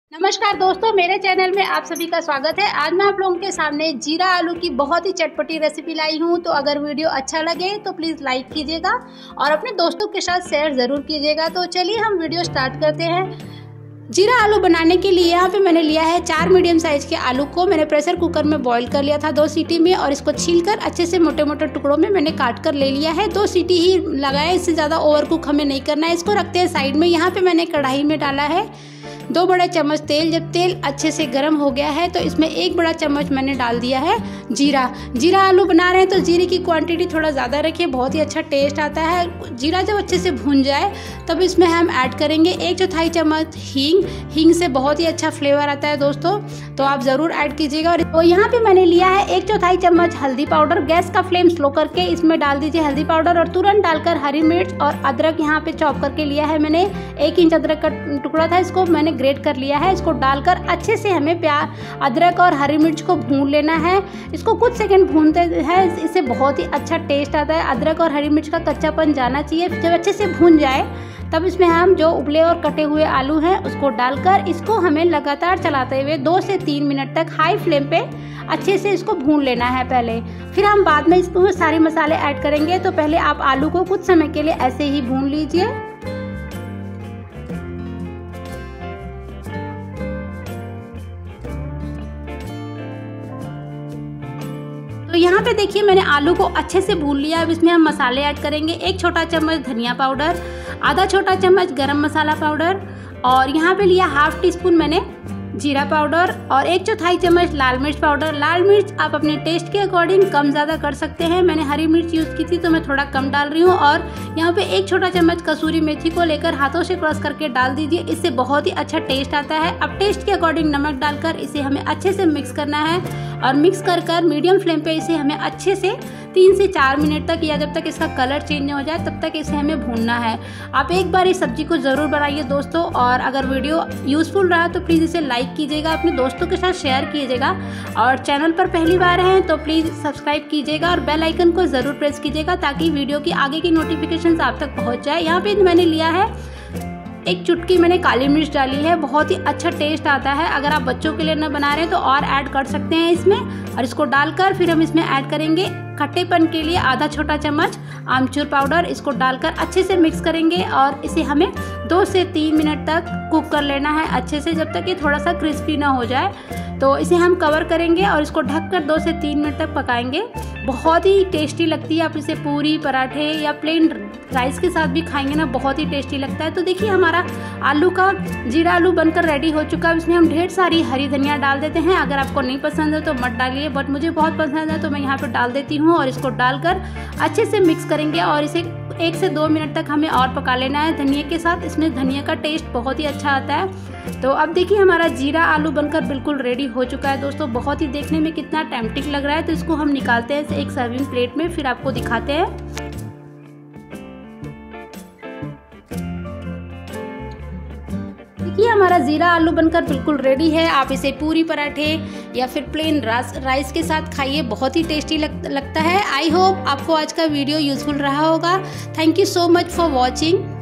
नमस्कार दोस्तों, मेरे चैनल में आप सभी का स्वागत है। आज मैं आप लोगों के सामने जीरा आलू की बहुत ही चटपटी रेसिपी लाई हूँ। तो अगर वीडियो अच्छा लगे तो प्लीज़ लाइक कीजिएगा और अपने दोस्तों के साथ शेयर ज़रूर कीजिएगा। तो चलिए हम वीडियो स्टार्ट करते हैं। जीरा आलू बनाने के लिए यहाँ पे मैंने लिया है 4 मीडियम साइज़ के आलू को मैंने प्रेशर कुकर में बॉईल कर लिया था 2 सीटी में, और इसको छीलकर अच्छे से मोटे मोटे टुकड़ों में मैंने काट कर ले लिया है। 2 सीटी ही लगाए, इससे ज़्यादा ओवर कुक हमें नहीं करना है। इसको रखते हैं साइड में। यहाँ पे मैंने कढ़ाई में डाला है 2 बड़े चम्मच तेल। जब तेल अच्छे से गर्म हो गया है तो इसमें 1 बड़ा चम्मच मैंने डाल दिया है जीरा आलू बना रहे हैं तो जीरे की क्वांटिटी थोड़ा ज़्यादा रखिए, बहुत ही अच्छा टेस्ट आता है। जीरा जब अच्छे से भून जाए तब इसमें हम ऐड करेंगे 1/4 चम्मच हींग से बहुत ही अच्छा फ्लेवर आता है दोस्तों, तो आप ज़रूर ऐड कीजिएगा। और यहाँ पे मैंने लिया है 1/4 चम्मच हल्दी पाउडर। गैस का फ्लेम स्लो करके इसमें डाल दीजिए हल्दी पाउडर, और तुरंत डालकर हरी मिर्च और अदरक यहाँ पे चॉप करके लिया है मैंने। 1 इंच अदरक का टुकड़ा था, इसको मैंने ग्रेट कर लिया है। इसको डालकर अच्छे से हमें अदरक और हरी मिर्च को भून लेना है। इसको कुछ सेकंड भूनते हैं, इससे बहुत ही अच्छा टेस्ट आता है। अदरक और हरी मिर्च का कच्चापन जाना चाहिए। जब अच्छे से भून जाए तब इसमें हम जो उबले और कटे हुए आलू हैं उसको डालकर इसको हमें लगातार चलाते हुए 2 से 3 मिनट तक हाई फ्लेम पे अच्छे से इसको भून लेना है पहले। फिर हम बाद में इसको सारे मसाले ऐड करेंगे। तो पहले आप आलू को कुछ समय के लिए ऐसे ही भून लीजिए। तो यहाँ पे देखिए मैंने आलू को अच्छे से भून लिया। अब इसमें हम मसाले ऐड करेंगे। 1 छोटा चम्मच धनिया पाउडर, आधा छोटा चम्मच गरम मसाला पाउडर, और यहाँ पे लिया 1/2 टीस्पून मैंने जीरा पाउडर, और 1/4 चम्मच लाल मिर्च पाउडर। लाल मिर्च आप अपने टेस्ट के अकॉर्डिंग कम ज़्यादा कर सकते हैं। मैंने हरी मिर्च यूज़ की थी तो मैं थोड़ा कम डाल रही हूँ। और यहाँ पे 1 छोटा चम्मच कसूरी मेथी को लेकर हाथों से क्रश करके डाल दीजिए, इससे बहुत ही अच्छा टेस्ट आता है। अब टेस्ट के अकॉर्डिंग नमक डालकर इसे हमें अच्छे से मिक्स करना है, और मिक्स कर मीडियम फ्लेम पे इसे हमें अच्छे से 3 से 4 मिनट तक, या जब तक इसका कलर चेंज हो जाए तब तक इसे हमें भूनना है। आप एक बार इस सब्जी को ज़रूर बनाइए दोस्तों, और अगर वीडियो यूज़फुल रहा तो प्लीज़ इसे लाइक कीजिएगा, अपने दोस्तों के साथ शेयर कीजिएगा, और चैनल पर पहली बार हैं तो प्लीज़ सब्सक्राइब कीजिएगा और बेल आइकन को ज़रूर प्रेस कीजिएगा ताकि वीडियो की आगे की नोटिफिकेशन आप तक पहुँच जाए। यहाँ पर मैंने लिया है 1 चुटकी मैंने काली मिर्च डाली है, बहुत ही अच्छा टेस्ट आता है। अगर आप बच्चों के लिए न बना रहे हैं तो और ऐड कर सकते हैं इसमें। और इसको डालकर फिर हम इसमें ऐड करेंगे खट्टेपन के लिए आधा छोटा चम्मच आमचूर पाउडर। इसको डालकर अच्छे से मिक्स करेंगे, और इसे हमें 2 से 3 मिनट तक कुक कर लेना है अच्छे से, जब तक ये थोड़ा सा क्रिस्पी ना हो जाए। तो इसे हम कवर करेंगे और इसको ढककर 2 से 3 मिनट तक पकाएंगे। बहुत ही टेस्टी लगती है। आप इसे पूरी, पराठे या प्लेन राइस के साथ भी खाएंगे ना, बहुत ही टेस्टी लगता है। तो देखिए हमारा आलू का जीरा आलू बनकर रेडी हो चुका है। इसमें हम ढेर सारी हरी धनिया डाल देते हैं। अगर आपको नहीं पसंद है तो मत डालिए, बट मुझे बहुत पसंद है तो मैं यहाँ पर डाल देती हूँ। और इसको डालकर अच्छे से मिक्स करेंगे, और इसे 1 से 2 मिनट तक हमें और पका लेना है धनिया के साथ। इसमें धनिया का टेस्ट बहुत ही अच्छा आता है। तो अब देखिए हमारा जीरा आलू बनकर बिल्कुल रेडी हो चुका है दोस्तों। बहुत ही देखने में कितना टेम्पटिंग लग रहा है। तो इसको हम निकालते हैं एक सर्विंग प्लेट में, फिर आपको दिखाते हैं। देखिए हमारा जीरा आलू बनकर बिल्कुल रेडी है। आप इसे पूरी, पराठे या फिर प्लेन राइस के साथ खाइए, बहुत ही टेस्टी लगता है। आई होप आपको आज का वीडियो यूजफुल रहा होगा। Thank you so much for watching.